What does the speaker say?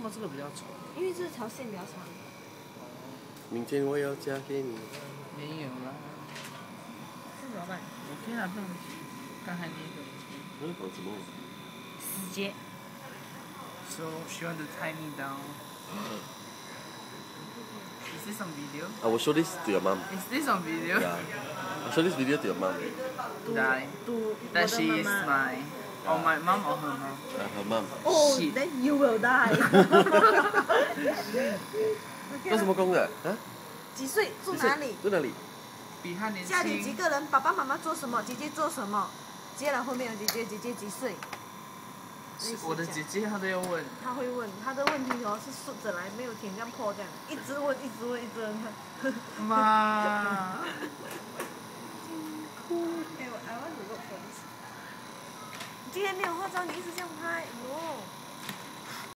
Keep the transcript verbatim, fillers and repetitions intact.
么这个比较丑？ 因为这条线比较长。 明天我要嫁给你。 没有啦。 这怎么办？ 我可以拿不用急，刚才那个。 嗯，搞什么？ 死结。 So she want to tie me down. Is this on video? I will show this to your mom. Is this on video? Yeah. I'll show this video to your mom. Die. That she is my, or my mom or her mom. Uh, her mom. Oh, Shit. then you will die. 做什么工的？啊？ 几岁？住哪里？ 住哪里？ 比他年轻。 家里几个人？爸爸妈妈做什么？姐姐做什么？接了后面有姐姐，姐姐几岁？ 我的姐姐她都要问。 她会问，她的问题哦是顺着来，没有停这样破这样，一直问，一直问，一直问。 妈。 今天没有化妆，你一直这样拍，哟。